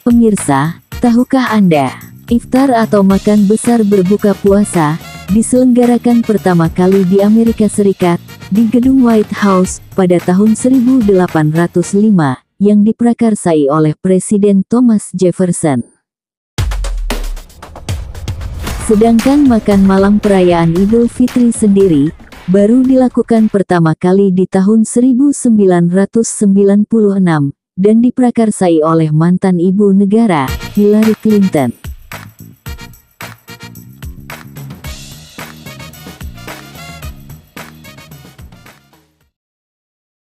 Pemirsa, tahukah Anda, iftar atau makan besar berbuka puasa diselenggarakan pertama kali di Amerika Serikat, di gedung White House, pada tahun 1805, yang diprakarsai oleh Presiden Thomas Jefferson. Sedangkan makan malam perayaan Idul Fitri sendiri, baru dilakukan pertama kali di tahun 1996, dan diprakarsai oleh mantan ibu negara, Hillary Clinton.